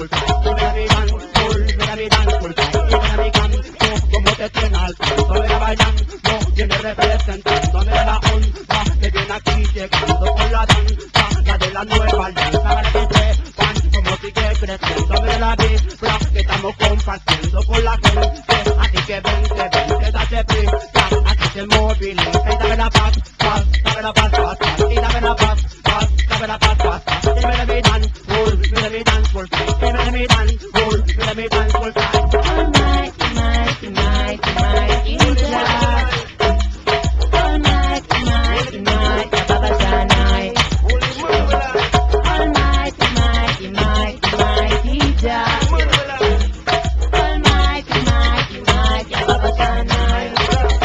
full time. Mira mi dan full, mira mi dan full time. Mira mi canto, como te tiene al canto. Mira bailando, viene representando. Mira la onda que viene aquí llegando con la danza, la de la nueva alianza. Para que sepan cómo sigue creciendo. Mira la vibra que estamos compartiendo con la gente. Así que vente, date prisa, aquí se moviliza. Y dame la paz, paz, dame la paz, paz, paz. Y dame la paz, paz, dame la paz, paz, paz. Y mira mi dan full, mira mi dan full time. Y mira mi dan full, mira mi dan full time. All night, tonight, tonight, tonight, Hija. All night, tonight, tonight, Baba night. All night, tonight, tonight, tonight, Hija. All night, tonight, tonight, Baba night.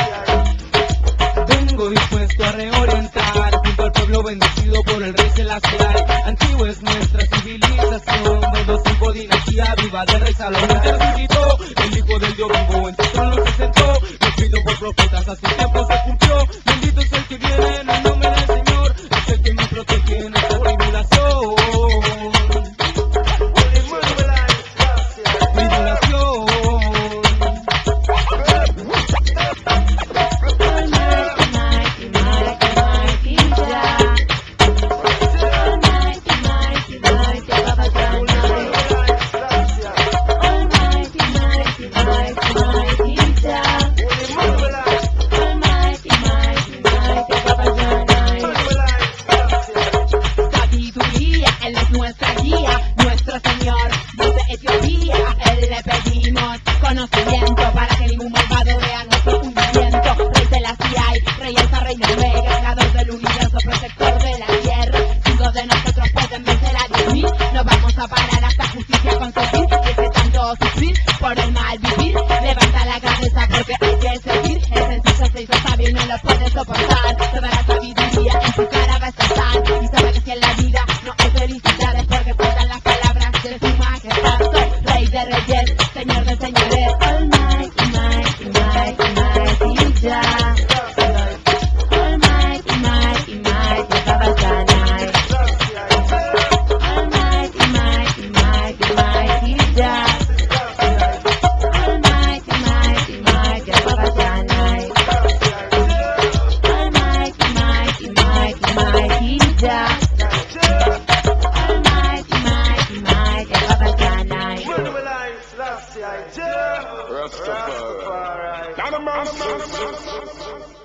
Vengo dispuesto a reorientar junto al pueblo bendecido por el rey celestial. Antiguo es nuestra civilización, donde cinco dinastía viva del rey Salomón. Resucitó el hijo del Dios vivo, en tu trono se sentó, escrito por profetas, a su tiempo se cumplió. Bendito es el que viene en el nombre del Señor, es el que me protege en esta tribulación. Él es nuestra guía, nuestro Señor, Dios de Etiopía. A Él le pedimos conocimiento para que ningún malvado vea nuestro hundimiento. Rey de la CIA, Rey alta, Reina Omega, creador del universo, protector de la tierra. 5 de nosotros pueden vencer a 10.000. No vamos a parar hasta justicia conseguir. Ese tanto sufrir por el mal vivir. Levanta la cabeza porque hay que seguir. El sencillo se hizo sabio y no lo puede soportar. Toda la sabiduría en su cara va a estar. Y sabe que si en la vida no hay felicidades porque faltan las palabras de su majestad. Soy Rey de reyes, Señor de señores. All night, tonight, tonight, tonight, Hija. All night, tonight, tonight, Baba night. All night, tonight, tonight, tonight, Hija. All night, tonight, tonight, Baba night. All night, tonight, tonight, tonight, Hija. All night, tonight, tonight, Baba night. Rastafari.